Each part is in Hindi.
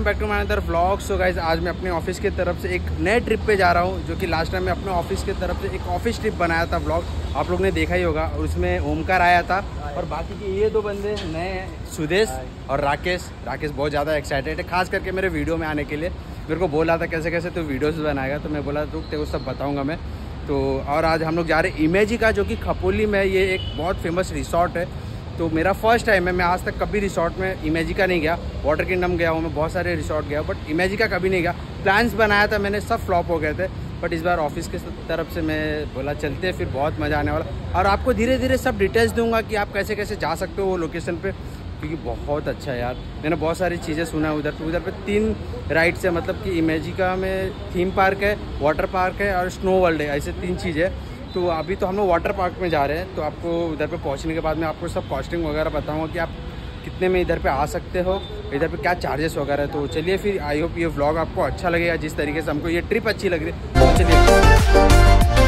Back to my other vlog. So guys आज मैं अपने ऑफिस की तरफ से एक नए ट्रिप पे जा रहा हूँ, जो कि लास्ट टाइम मैं अपने ऑफिस की तरफ से एक ऑफिस ट्रिप बनाया था व्लॉग, आप लोग ने देखा ही होगा। और उसमें ओमकार आया था और बाकी के ये दो बंदे नए हैं, सुदेश और राकेश। राकेश बहुत ज़्यादा एक्साइटेड है खास करके मेरे वीडियो में आने के लिए। मेरे को बोल रहा था कैसे कैसे तो वीडियोज़ बनाएगा, तो मैं बोला रुक तेरे को सब बताऊँगा मैं। तो और आज हम लोग जा रहे हैं इमेजिका, जो कि खपोली में ये एक बहुत फेमस रिसोर्ट है। तो मेरा फर्स्ट टाइम है, मैं आज तक कभी रिसोर्ट में इमेजिका नहीं गया। वाटर किंगडम गया हूँ मैं, बहुत सारे रिसोर्ट गया, बट इमेजिका कभी नहीं गया। प्लान्स बनाया था मैंने, सब फ्लॉप हो गए थे, बट इस बार ऑफिस की तरफ से मैं बोला चलते हैं, फिर बहुत मज़ा आने वाला। और आपको धीरे धीरे सब डिटेल्स दूंगा कि आप कैसे कैसे जा सकते हो वो लोकेशन पे, क्योंकि बहुत अच्छा है यार। मैंने बहुत सारी चीज़ें सुना है उधर पे 3 राइड्स है, मतलब कि इमेजिका में थीम पार्क है, वाटर पार्क है और स्नो वर्ल्ड है, ऐसे 3 चीज़ें। तो अभी तो हम लोग वाटर पार्क में जा रहे हैं, तो आपको उधर पे पहुंचने के बाद मैं आपको सब कॉस्टिंग वगैरह बताऊंगा कि आप कितने में इधर पे आ सकते हो, इधर पे क्या चार्जेस वगैरह है। तो चलिए फिर, आई होप ये व्लॉग आपको अच्छा लगेगा, जिस तरीके से हमको ये ट्रिप अच्छी लग रही है। तो चलिए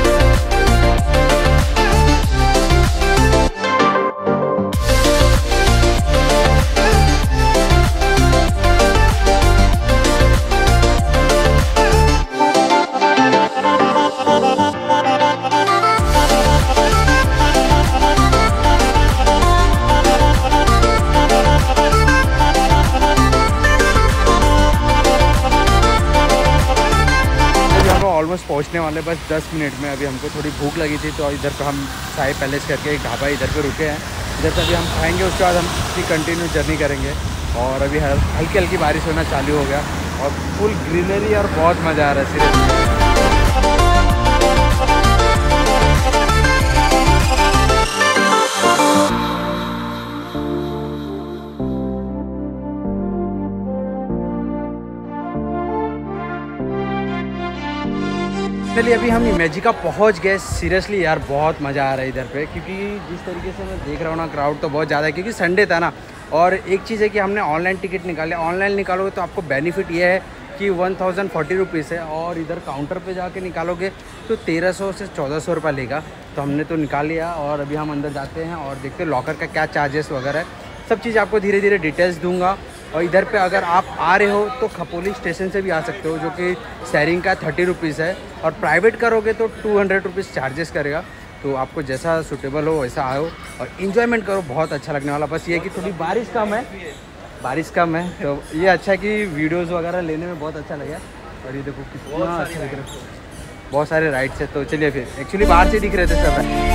ऑलमोस्ट पहुंचने वाले, बस 10 मिनट में। अभी हमको थोड़ी भूख लगी थी, तो इधर पे हम साई पैलेस करके एक ढाबा इधर पे रुके हैं। इधर से अभी हम खाएंगे, उसके बाद हम इसकी कंटिन्यू जर्नी करेंगे। और अभी हल्की हल्की बारिश होना चालू हो गया और फुल ग्रीनरी और बहुत मज़ा आ रहा है सीरियसली। चलिए अभी हम इमेजिका पहुंच गए। सीरियसली यार बहुत मज़ा आ रहा है इधर पे, क्योंकि जिस तरीके से मैं देख रहा हूँ ना, क्राउड तो बहुत ज़्यादा है, क्योंकि संडे था ना। और एक चीज़ है कि हमने ऑनलाइन टिकट निकाले, ऑनलाइन निकालोगे तो आपको बेनिफिट ये है कि 1040 रुपीज़ है, और इधर काउंटर पे जाके निकालोगे तो 1300 से 1400 रुपये लेगा। तो हमने तो निकाल लिया और अभी हम अंदर जाते हैं और देखते हैं लॉकर का क्या चार्जेस वगैरह है। सब चीज़ आपको धीरे धीरे डिटेल्स दूंगा। और इधर पे अगर आप आ रहे हो तो खपोली स्टेशन से भी आ सकते हो, जो कि शेयरिंग का 30 रुपीज़ है, और प्राइवेट करोगे तो 200 रुपीज़ चार्जेस करेगा। तो आपको जैसा सूटेबल हो वैसा आओ और इन्जॉयमेंट करो, बहुत अच्छा लगने वाला। बस ये कि थोड़ी बारिश कम है, तो ये अच्छा है कि वीडियोज़ वगैरह लेने में बहुत अच्छा लगा। और ये देखो कितना अच्छा लग रहा है, बहुत सारे राइड्स है। तो चलिए फिर, एक्चुअली बाहर से दिख रहे थे सब।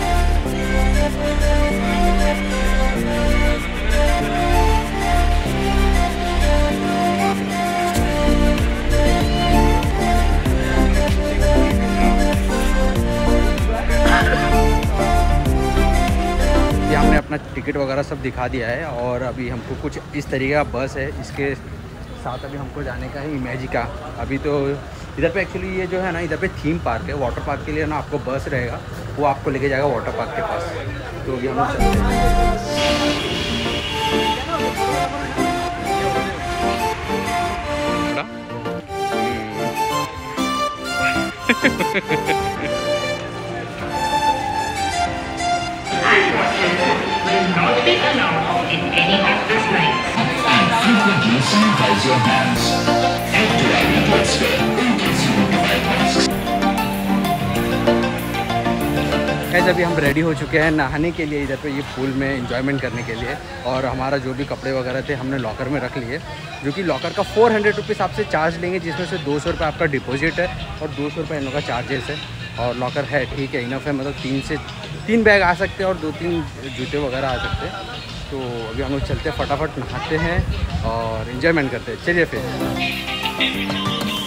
हमने अपना टिकट वगैरह सब दिखा दिया है, और अभी हमको कुछ इस तरीके का बस है, इसके साथ अभी हमको जाने का है इमेजिका। अभी तो इधर पे एक्चुअली ये जो है ना, इधर पे थीम पार्क है, वाटर पार्क के लिए ना आपको बस रहेगा, वो आपको लेके जाएगा वाटर पार्क के पास। तो अभी हम चलते हैं। Will not be allowed in any of the slides. And frequently sanitize your hands. After our retail store, in case you want to buy masks. Guys अभी हम रेडी हो चुके हैं नहाने के लिए, इधर पे ये पूल में एंजॉयमेंट करने के लिए। और हमारा जो भी कपड़े वगैरह थे हमने लॉकर में रख लिए, जो कि लॉकर का 400 रुपीज़ आपसे चार्ज लेंगे, जिसमें से 200 रुपये आपका डिपॉजिट है और 200 रुपये इन लोगों का चार्जेस है। और लॉकर है, ठीक है, इनफ है, मतलब 3 बैग आ सकते हैं और 2-3 जूते वगैरह आ सकते हैं। तो अभी हम लोग चलते हैं, फटाफट नहाते हैं और एंजॉयमेंट करते हैं। चलिए फिर।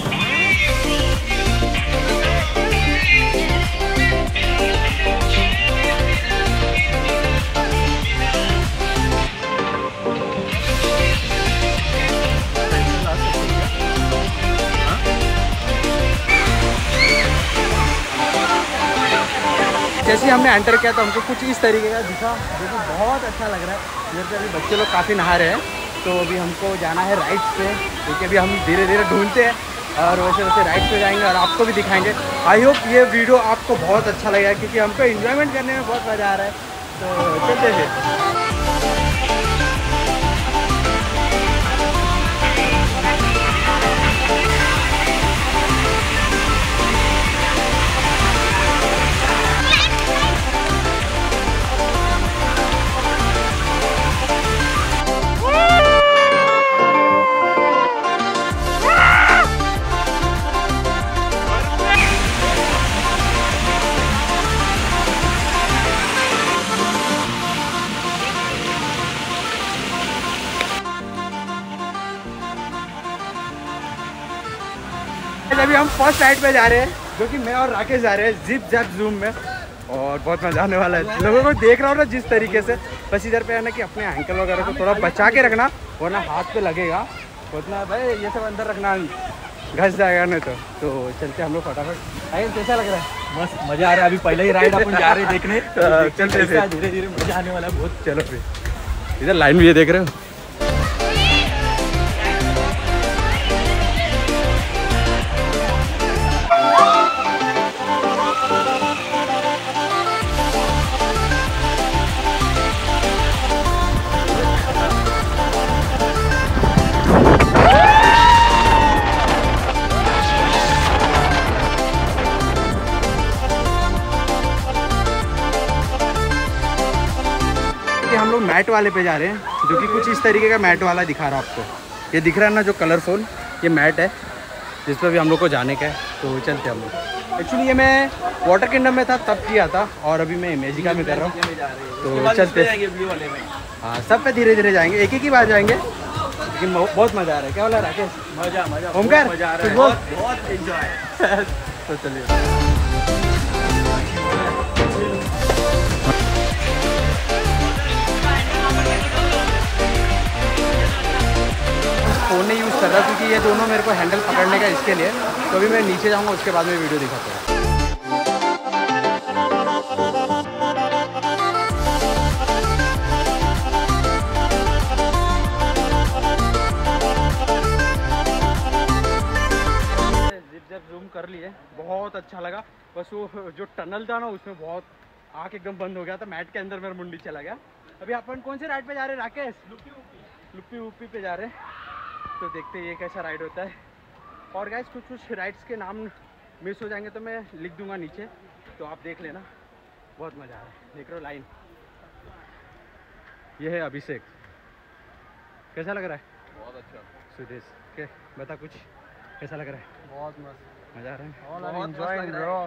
जैसे ही हमने एंटर किया तो हमको कुछ इस तरीके का दिखा, जो कि बहुत अच्छा लग रहा है। इधर से अभी बच्चे लोग काफ़ी नहा रहे हैं, तो अभी हमको जाना है राइड्स पे, क्योंकि अभी हम धीरे धीरे ढूंढते हैं और वैसे वैसे राइड्स पे जाएंगे और आपको भी दिखाएंगे। आई होप ये वीडियो आपको बहुत अच्छा लगेगा, क्योंकि हमको एंजॉयमेंट करने में बहुत मज़ा आ रहा है। तो चलते हैं। फाइनली अभी हम फर्स्ट राइड पे जा रहे हैं, जो कि मैं और राकेश जा रहे हैं जिप जैप जूम में, और बहुत मजा आने वाला है। लोगों को देख रहा हूँ ना जिस तरीके से, बस इधर पे है ना कि अपने एंकल वगैरह को थोड़ा बचा के रखना, वरना हाथ पे लगेगा उतना भाई, ये सब अंदर रखना, घस जाएगा नहीं तो चलते हम लोग फटाफट। आगे कैसा लग रहा है? मस्त मजा आ रहा है। अभी पहले ही राइड अपन जा रहे हैं देखने, चलते धीरे धीरे मजा आने वाला है बहुत। चलो फिर, इधर लाइन भी है देख रहे हो। हम लोग मैट वाले पे जा रहे हैं, जो कि कुछ इस तरीके का मैट वाला दिखा रहा है आपको। ये दिख रहा है ना जो कलरफुल, ये मैट है जिस पर भी हम लोग को जाने का है। तो चलते हम लोग। एक्चुअली ये मैं वाटर किंगडम में था तब किया था, और अभी मैं इमेजिका में कर रहा हूँ। तो चलते हाँ, सब पे धीरे धीरे जाएंगे, एक ही बार जाएंगे, लेकिन बहुत मज़ा आ रहा है। क्या बोला राकेश? मजा ओमकार मजा आ रहा है, बहुत एंजॉय। तो चलिए। फ़ोन नहीं यूज़ कर रहा क्योंकि ये दोनों मेरे को हैंडल पकड़ने का इसके लिए, तो अभी मैं नीचे जाऊँगा, उसके बाद में वीडियो दिखाता हूँ। जब जूम कर लिए बहुत अच्छा लगा, बस वो जो टनल था ना उसमें बहुत आँख एकदम बंद हो गया था, मैट के अंदर मेरा मुंडी चला गया। अभी अपन कौन से राइड पे जा रहे हैं राकेश? लुप्पी उप्पी पे जा रहे हैं, तो देखते हैं ये कैसा राइड होता है। और गाइस कुछ राइड्स के नाम मिस हो जाएंगे तो मैं लिख दूंगा नीचे, तो आप देख लेना। बहुत मज़ा आ रहा है, देख रहे हो लाइन। ये है अभिषेक, कैसा लग रहा है? बहुत अच्छा। सुदेश के बता कुछ, कैसा लग रहा है? बहुत मस्त, मज़ा आ रहा है? बहुत एंजॉय ब्रो।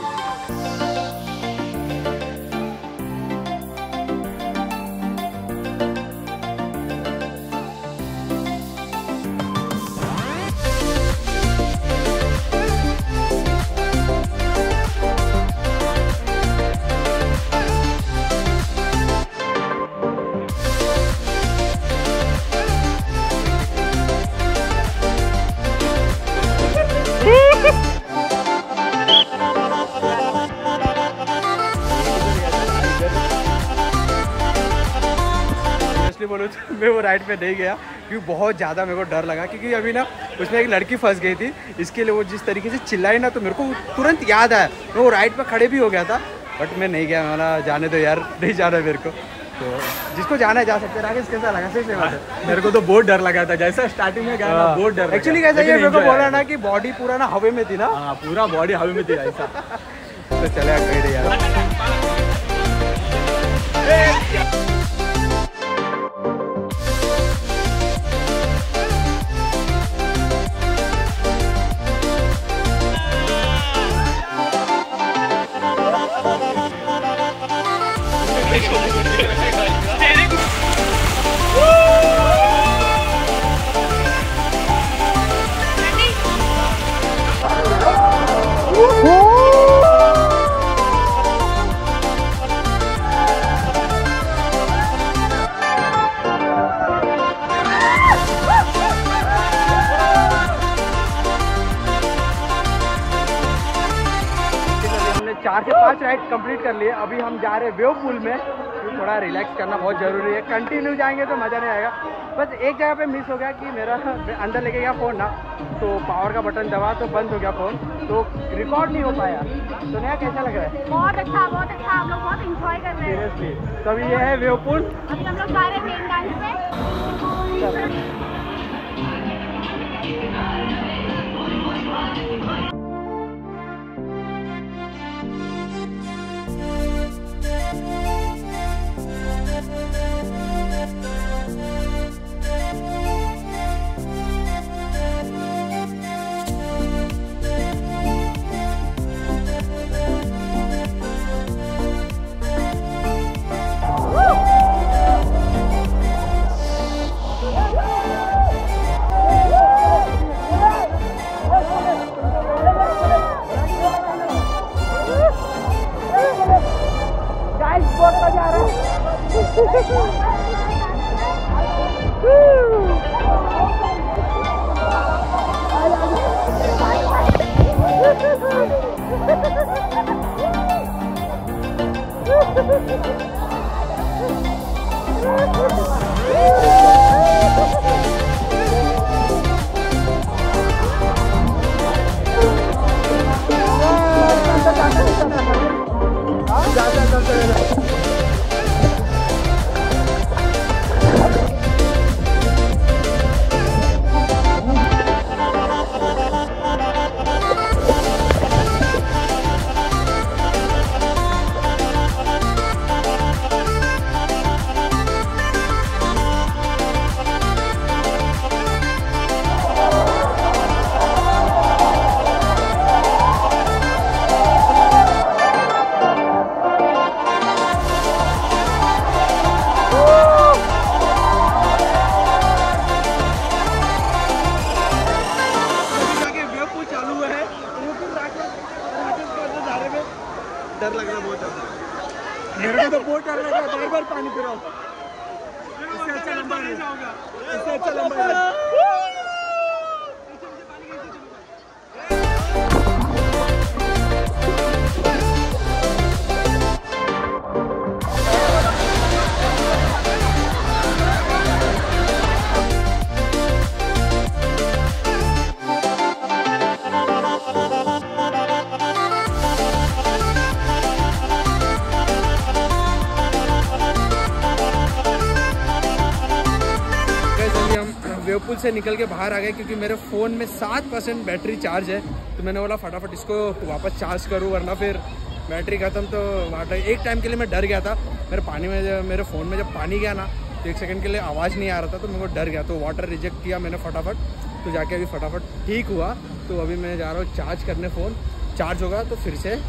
बोलो तो मैं वो राइड पे नहीं गया क्योंकि बहुत ज़्यादा मेरे को डर लगा, क्योंकि अभी ना उसमें एक लड़की फंस गई थी, इसके लिए वो जिस तरीके से चिल्लाई ना, तो मेरे को तुरंत याद आया, मैं वो राइड पे खड़े भी हो गया था, बट मैं नहीं गया। मैंने जाने दो यार, नहीं जाना मेरे को, तो जिसको जाना है जा सकते हैं। राकेश कैसा लगा? सही से बात है, मेरे को तो बहुत डर लगा था, जैसा स्टार्टिंग में गया ना बहुत डर। एक्चुअली कैसा ये मेरे को बोला ना कि बॉडी पूरा ना हवा में थी ना। हाँ, पूरा बॉडी हवा में थी ऐसा। तो चले गए यार। हमने 4 से 5 राइड कंप्लीट कर लिए। अभी हम जा रहे हैं वेव पूल में, थोड़ा रिलैक्स करना बहुत ज़रूरी है। कंटिन्यू जाएंगे तो मज़ा नहीं आएगा। बस एक जगह पे मिस हो गया कि मेरा अंदर लेके गया फ़ोन ना, तो पावर का बटन दबा तो बंद हो गया फ़ोन, तो रिकॉर्ड नहीं हो पाया। तो नया कैसा लग रहा है? बहुत अच्छा, हम लोग बहुत इंजॉय कर रहे हैं। सीरियसली। तो अभी ये है वेव पूल, अभी हम लोग जा रहे हैं मेन डांस में। डर लग रहा है बहुत ज़्यादा। मेरे को तो बहुत डर लग रहा है, बार बार पानी पी रहा हूँ। इससे अच्छा लंबा नहीं जाऊंगा, इससे अच्छा लंबा वेवपूल से निकल के बाहर आ गए क्योंकि मेरे फ़ोन में 7% बैटरी चार्ज है। तो मैंने बोला फटाफट इसको वापस चार्ज करूँ वरना फिर बैटरी ख़त्म। तो वाटर एक टाइम के लिए मैं डर गया था, मेरे फ़ोन में जब पानी गया ना तो 1 सेकंड के लिए आवाज़ नहीं आ रहा था, तो मेरे को डर गया। तो वाटर रिजेक्ट किया मैंने फटाफट, तो जाके अभी फटाफट ठीक हुआ। तो अभी मैं जा रहा हूँ चार्ज करने, फ़ोन चार्ज होगा तो फिर से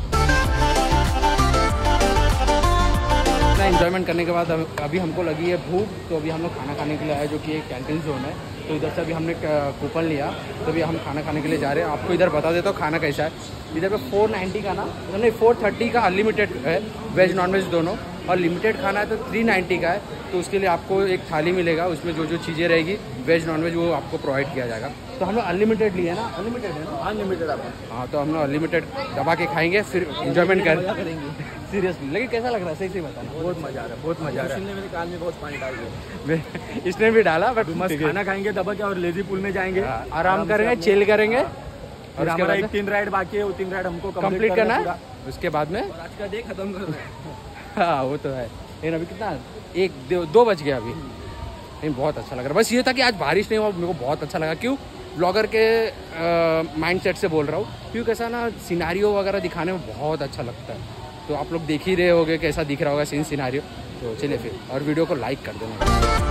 एंजॉयमेंट करने के बाद अभी हमको लगी है भूख। तो अभी हम लोग खाना खाने के लिए आए जो कि एक कैंटीन जोन है। तो इधर से अभी हमने कूपन लिया, तो अभी हम खाना खाने के लिए जा रहे हैं। आपको इधर बता देता हूँ खाना कैसा है। इधर पे 490 का ना नहीं 430 का अनलिमिटेड है, वेज नॉन वेज दोनों। और लिमिटेड खाना है तो 390 का है। तो उसके लिए आपको एक थाली मिलेगा, उसमें जो जो चीज़ें रहेगी वेज नॉन वेज वो आपको प्रोवाइड किया जाएगा। तो हम लोग अनलिमिटेड लिए ना, अनलिमिटेड है ना, अनलिमिटेड आपको। हाँ तो हम लोग अनलिमिटेड दबा के खाएंगे, फिर इंजॉयमेंट करेंगे सीरियसली। लेकिन कैसा लग रहा है सही सही बताना। बहुत मजा आ रहा है, बहुत मजा आ रहा है। इसने मेरे कान में बहुत पानी डाल दिया। इसने भी डाला, बट मस्त खाना खाएंगे दबा के और लेजी पूल में जाएंगे, आराम करेंगे, चिल करेंगे। और हमारा एक 3 राइड बाकी है, वो 3 राइड हमको कंप्लीट करना है। उसके बाद में आज का डे खत्म करना है। हाँ वो तो है। लेकिन अभी कितना 1-2 बज गया अभी। लेकिन बहुत अच्छा लग रहा है। बस ये था कि आज बारिश नहीं हुआ, मेरे को बहुत अच्छा लगा। क्यों? ब्लॉगर के माइंडसेट से बोल रहा हूँ, क्योंकि ऐसा ना सिनारियो वगैरह दिखाने में बहुत अच्छा लगता है। तो आप लोग देख ही रहे होगे कैसा दिख रहा होगा सीन सिनारियो। तो चलिए फिर, और वीडियो को लाइक कर देना।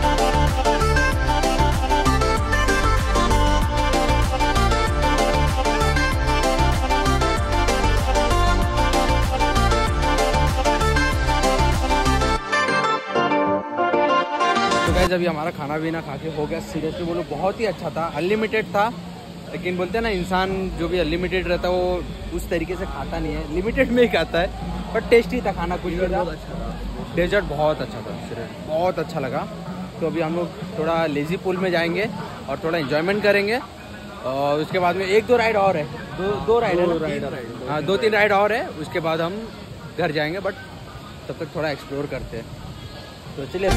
गाइस अभी हमारा खाना पीना खा के हो गया। सीरियसली बोलो बहुत ही अच्छा था, अनलिमिटेड था। लेकिन बोलते हैं ना इंसान जो भी अनलिमिटेड रहता है वो उस तरीके से खाता नहीं है, लिमिटेड में ही खाता है। बट टेस्टी था खाना, कुछ भी था। डेजर्ट बहुत अच्छा था, बहुत अच्छा लगा। तो अभी हम लोग थोड़ा लेजी पूल में जाएंगे और थोड़ा एंजॉयमेंट करेंगे। और उसके बाद में 1-2 राइड और है, दो राइड है, हाँ 2-3 राइड और है। उसके बाद हम घर जाएंगे, बट तब तक थोड़ा एक्सप्लोर करते हैं। तो चलिए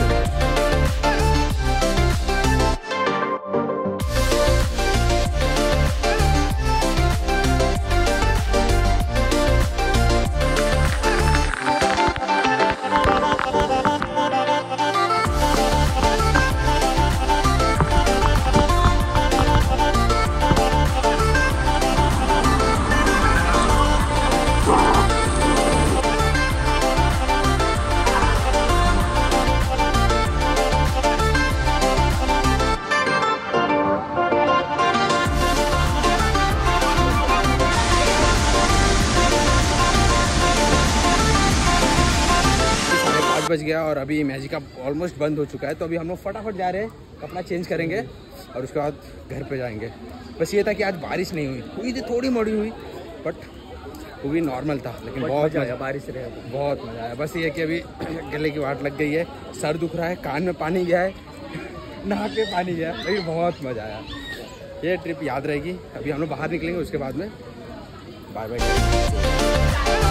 बज गया और अभी मैजिक ऑलमोस्ट बंद हो चुका है। तो अभी हम लोग फटाफट जा रहे हैं, कपड़ा चेंज करेंगे और उसके बाद घर पे जाएंगे। बस ये था कि आज बारिश नहीं हुई थी, थोड़ी मोड़ी हुई, बट वो भी नॉर्मल था, लेकिन बहुत मजा, बारिश रहे, बहुत मजा आया। बस ये कि अभी गले की वाट लग गई है, सर दुख रहा है, कान में पानी गया है, नाक में पानी गया है, लेकिन बहुत मजा आया। ये ट्रिप याद रहेगी। अभी हम लोग बाहर निकलेंगे, उसके बाद में बाय बाय।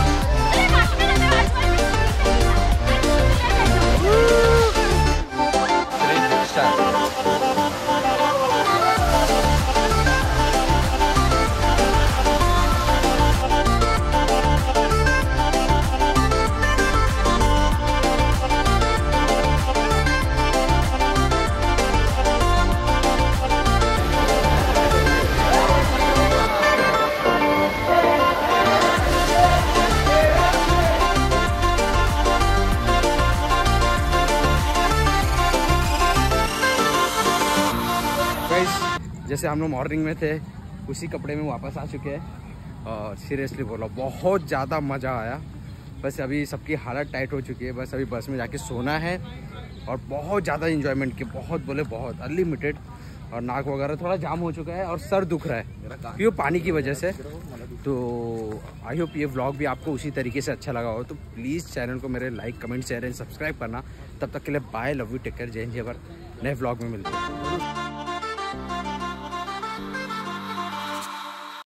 जैसे हम लोग मॉर्निंग में थे उसी कपड़े में वापस आ चुके हैं और सीरियसली बोला बहुत ज़्यादा मज़ा आया। बस अभी सबकी हालत टाइट हो चुकी है, बस अभी बस में जाके सोना है और बहुत ज़्यादा इन्जॉयमेंट की, बहुत बोले बहुत अनलिमिटेड। और नाक वगैरह थोड़ा जाम हो चुका है और सर दुख रहा है क्यों, पानी की वजह से। तो आई होप ये व्लॉग भी आपको उसी तरीके से अच्छा लगा हो, तो प्लीज़ चैनल को मेरे like comment share and subscribe करना। तब तक के लिए bye, love you, take care, जय हिंद, जय भारत। नए व्लॉग में मिलते हैं।